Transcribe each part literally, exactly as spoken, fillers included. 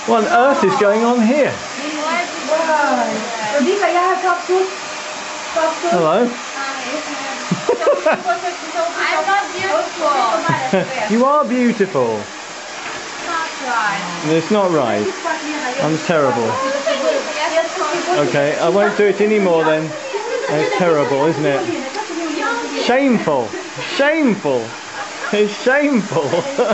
What on earth is going on here? Hello. I'm not beautiful. You are beautiful. It's not right. I'm terrible. Okay, I won't do it anymore then. It's terrible, isn't it? Shameful. Shameful. It's shameful.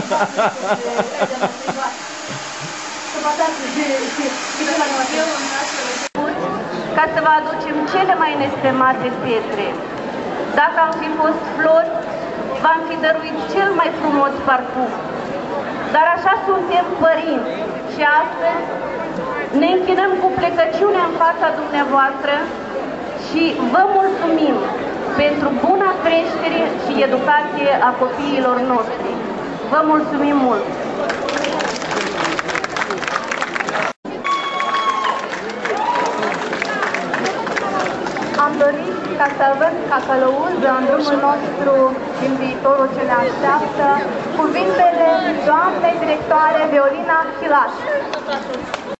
Ca să vă aducem cele mai nestemate pietre. Dacă am fi fost flori, v-am fi dăruit cel mai frumos parfum. Dar așa suntem părinți și astăzi ne închinăm cu plecăciune în fața dumneavoastră și vă mulțumim pentru buna creștere și educație a copiilor noștri. Vă mulțumim mult! Am dorit ca să avem ca călăuză în drumul nostru din viitorul ce ne așteaptă cuvintele doamnei directoare Violina Chilaș.